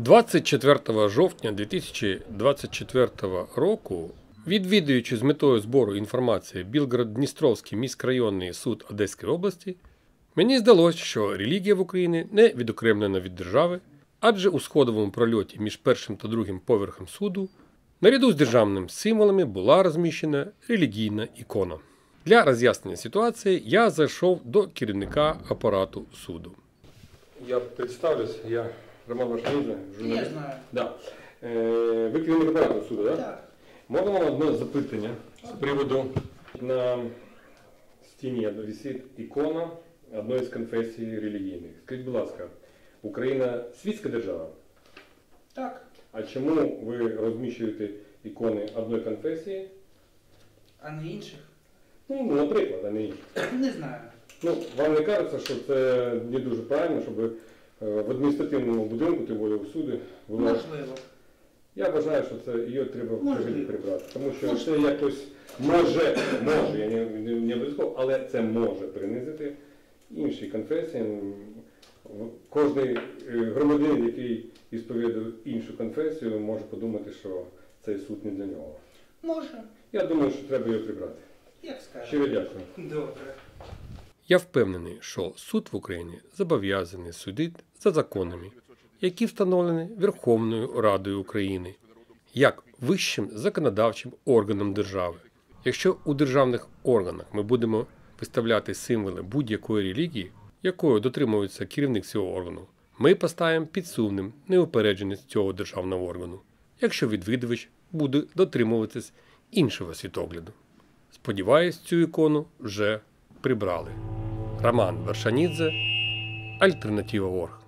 24 жовтня 2024 року, відвідуючи з метою збору інформації Білгород-Дністровський міськрайонний суд Одеської області, мені здалося, що релігія в Україні не відокремлена від держави, адже у сходовому прольоті між першим та другим поверхом суду наряду з державними символами була розміщена релігійна ікона. Для роз'яснення ситуації я зайшов до керівника апарату суду. Я представлюсь, я Роман Вашанідзе, журналіст. Я знаю. Да. Ви керівник апарату суду, так? Так. Можна вам одне запитання з приводу на стіні висить ікона одної з конфесій релігійних. Скажіть, будь ласка, Україна світська держава? Так. А чому ви розміщуєте ікони одної конфесії? А не інших? Ну, наприклад, а не інших. Не знаю. Ну, вам не кажеться, що це не дуже правильно, щоб в адміністративному будинку, тим більше у суді, було... Можливо. Я вважаю, що це її треба взагалі Можливо. прибрати. Тому що це якось може, я не обов'язково, але це може принизити інші конфесії. Кожний громадянин, який ісповідує іншу конфесію, може подумати, що цей суд не для нього. Може. Я думаю, що треба його прибрати. Як скажете. Щиро дякую. Добре. Я впевнений, що суд в Україні зобов'язаний судити за законами, які встановлені Верховною Радою України, як вищим законодавчим органом держави. Якщо у державних органах ми будемо виставляти символи будь-якої релігії, якою дотримується керівник цього органу, ми поставимо під сумнів неупередженість цього державного органу, якщо відвідувач буде дотримуватись іншого світогляду. Сподіваюсь, цю ікону вже прибрали. Роман Вершанідзе, Альтернатива.орг.